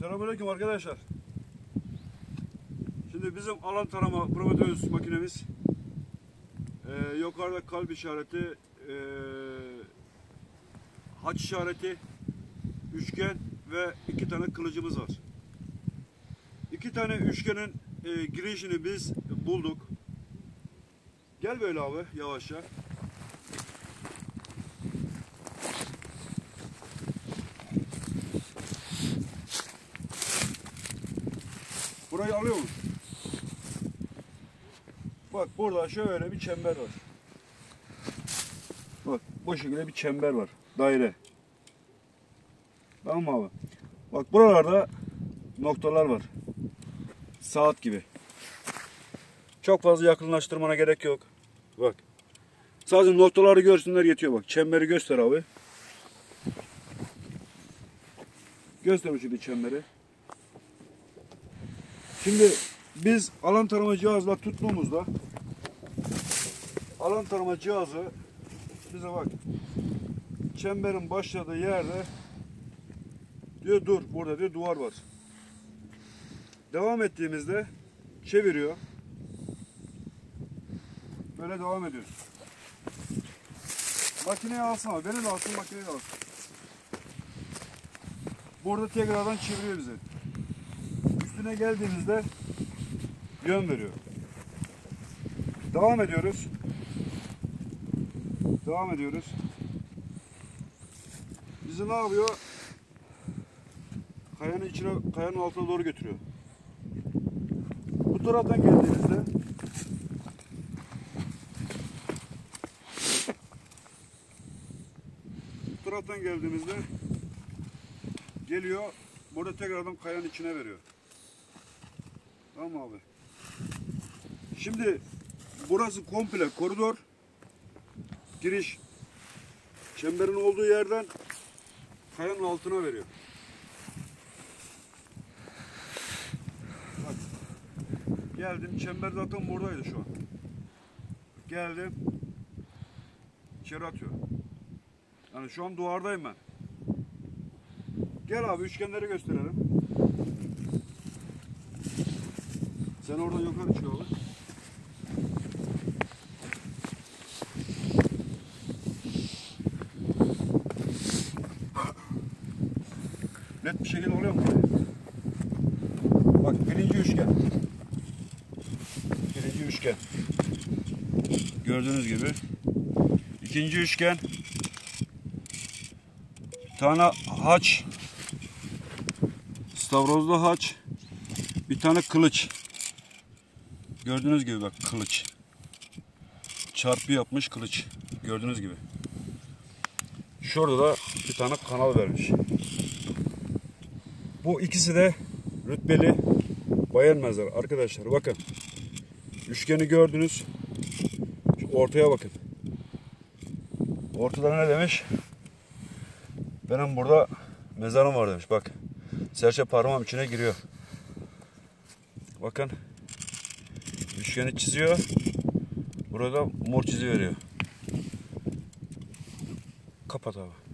Selamünaleyküm arkadaşlar. Şimdi bizim alan tarama Prometheus makinemiz yukarıda kalp işareti, haç işareti, üçgen ve 2 tane kılıcımız var. 2 tane üçgenin girişini biz bulduk. Gel böyle abi yavaşça. Burayı alıyor musun? Bak burada şöyle bir çember var. Bak bu şekilde bir çember var. Daire. Tamam mı abi? Bak buralarda noktalar var. Saat gibi. Çok fazla yakınlaştırmana gerek yok. Bak. Sadece noktaları görsünler yetiyor bak. Çemberi göster abi. Göster şu bir çemberi. Şimdi biz alan tarama cihazla tuttuğumuzda alan tarama cihazı bize bak çemberin başladığı yerde diyor dur burada diyor duvar var. Devam ettiğimizde çeviriyor. Böyle devam ediyoruz. Makineyi alsın ama beni de alsın makineyi de alsın. Burada tekrardan çeviriyor bize. Üstüne geldiğimizde yön veriyor. Devam ediyoruz. Devam ediyoruz. Bizi ne yapıyor? Kayanın içine, kayanın altına doğru götürüyor. Bu taraftan geldiğimizde geliyor. Burada tekrardan kayanın içine veriyor. Tamam mı abi? Şimdi burası komple koridor. Giriş çemberin olduğu yerden kayanın altına veriyor. Bak. Geldim. Çember zaten buradaydı şu an. Geldim. İçeri atıyor. Yani şu an duvardayım ben. Gel abi üçgenleri gösterelim. Sen oradan yukarı çık abi. Net bir şekilde oluyor mu? Bak birinci üçgen. Birinci üçgen. Gördüğünüz gibi. İkinci üçgen. Bir tane haç. Stavrozlu haç. Bir tane kılıç. Gördüğünüz gibi bak kılıç. Çarpı yapmış kılıç. Gördüğünüz gibi. Şurada da bir tane kanal vermiş. Bu ikisi de rütbeli bayan mezarı. Arkadaşlar bakın. Üçgeni gördünüz. Şu ortaya bakın. Ortada ne demiş? Benim burada mezarım var demiş. Bak. Serçe parmağım içine giriyor. Bakın. Üçgeni çiziyor. Burada mor çizi veriyor. Kapat abi.